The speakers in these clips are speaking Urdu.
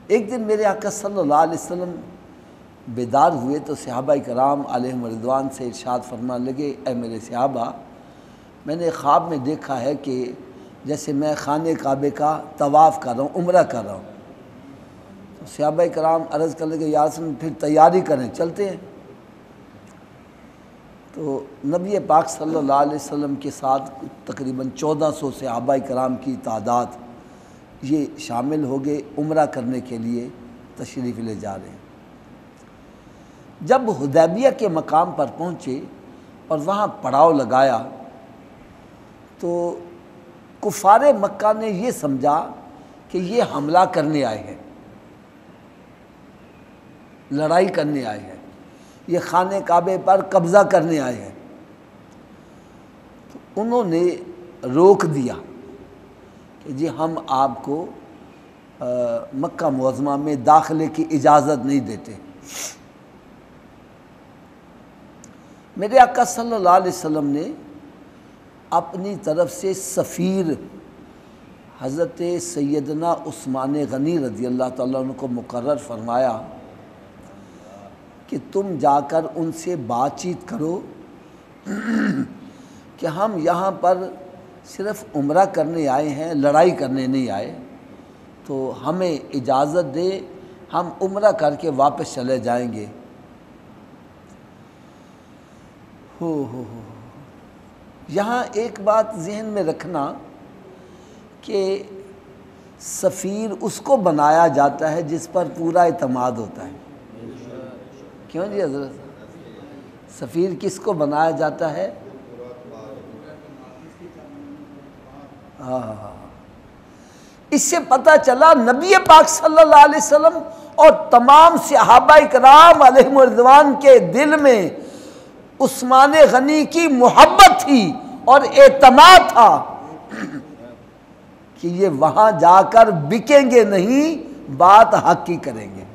ایک دن میرے آقا صلی اللہ علیہ وسلم بیدار ہوئے تو صحابہ کرام علیہم رضوان سے ارشاد فرمانے لگے، اے میرے صحابہ، میں نے خواب میں دیکھا ہے کہ جیسے میں خانہ کعبے کا طواف کر رہا ہوں، عمرہ کر رہا ہوں۔ تو صحابہ کرام عرض کرنے لگے، یا رسول اللہ پھر تیاری کریں، چلتے ہیں۔ تو نبی پاک صلی اللہ علیہ وسلم کے ساتھ تقریباً 1400 صحابہ کرام کی تعداد یہ شامل ہو گئے، عمرہ کرنے کے لیے تشریف لے جا رہے ہیں۔ جب حدیبیہ کے مقام پر پہنچے اور وہاں پڑاؤ لگایا تو کفار مکہ نے یہ سمجھا کہ یہ حملہ کرنے آئے ہیں، لڑائی کرنے آئے ہیں، یہ خانہ کعبے پر قبضہ کرنے آئے ہیں۔ تو انہوں نے روک دیا کہ جی ہم آپ کو مکہ معظمہ میں داخلے کی اجازت نہیں دیتے۔ میرے آقا صلی اللہ علیہ وسلم نے اپنی طرف سے سفیر حضرت سیدنا عثمان غنی رضی اللہ تعالیٰ عنہ کو مقرر فرمایا کہ تم جا کر ان سے بات چیت کرو کہ ہم یہاں پر صرف عمرہ کرنے آئے ہیں، لڑائی کرنے نہیں آئے، تو ہمیں اجازت دے، ہم عمرہ کر کے واپس چلے جائیں گے۔ ہو یہاں ایک بات ذہن میں رکھنا کہ سفیر اس کو بنایا جاتا ہے جس پر پورا اعتماد ہوتا ہے۔ کیوں جی حضرت؟ سفیر کس کو بنایا جاتا ہے؟ اس سے پتہ چلا نبی پاک صلی اللہ علیہ وسلم اور تمام صحابہ کرام علیہم رضوان کے دل میں عثمان غنی کی محبت تھی اور اعتماد تھا کہ یہ وہاں جا کر بکیں گے نہیں، بات حق کی کریں گے۔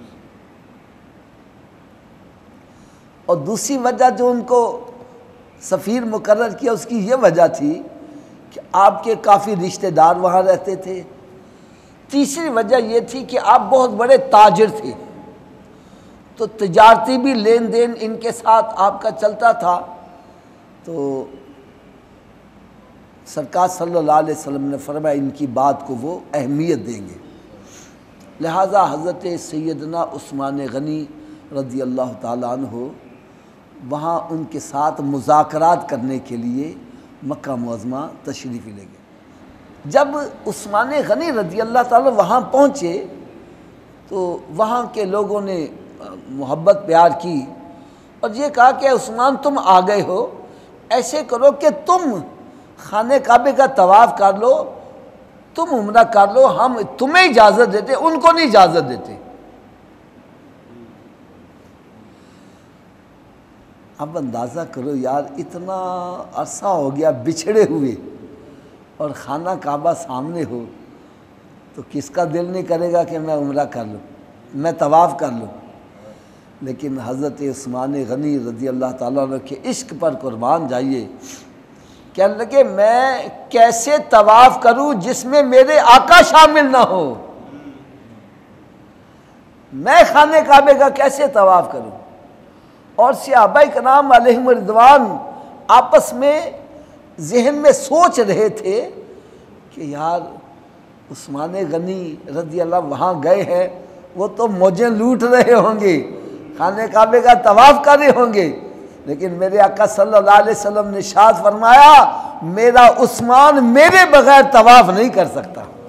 اور دوسری وجہ جو ان کو سفیر مقرر کیا اس کی یہ وجہ تھی کہ آپ کے کافی رشتہ دار وہاں رہتے تھے۔ تیسری وجہ یہ تھی کہ آپ بہت بڑے تاجر تھے، تو تجارتی بھی لین دین ان کے ساتھ آپ کا چلتا تھا، تو سرکار صلی اللہ علیہ وسلم نے فرمایا ان کی بات کو وہ اہمیت دیں گے، لہٰذا حضرت سیدنا عثمان غنی رضی اللہ تعالیٰ عنہ وہاں ان کے ساتھ مذاکرات کرنے کے لیے مکہ معظمہ تشریف لے گئے۔ جب عثمان غنی رضی اللہ تعالیٰ وہاں پہنچے تو وہاں کے لوگوں نے محبت پیار کی اور یہ کہا کہ عثمان تم آ گئے ہو، ایسے کرو کہ تم خانہ کعبے کا طواف کر لو، تم عمرہ کر لو، ہم تمہیں اجازت دیتے، ان کو نہیں اجازت دیتے۔ اب اندازہ کرو یار، اتنا عرصہ ہو گیا بچھڑے ہوئے اور خانہ کعبہ سامنے ہو، تو کس کا دل نہیں کرے گا کہ میں عمرہ کر لوں، میں طواف کر لوں؟ لیکن حضرت عثمان غنی رضی اللہ تعالیٰ عنہ کے عشق پر قربان جائیے، کہنے لگے میں کیسے طواف کروں جس میں میرے آقا شامل نہ ہو، میں خانہ کعبے کا کیسے طواف کروں؟ اور صحابہ کرام علیہم رضوان آپس میں ذہن میں سوچ رہے تھے کہ یار عثمان غنی رضی اللہ وہاں گئے ہیں، وہ تو موجیں لوٹ رہے ہوں گے، خانہ کعبے کا طواف کر رہے ہوں گے، لیکن میرے آقا صلی اللہ علیہ وسلم نے ارشاد فرمایا میرا عثمان میرے بغیر طواف نہیں کر سکتا۔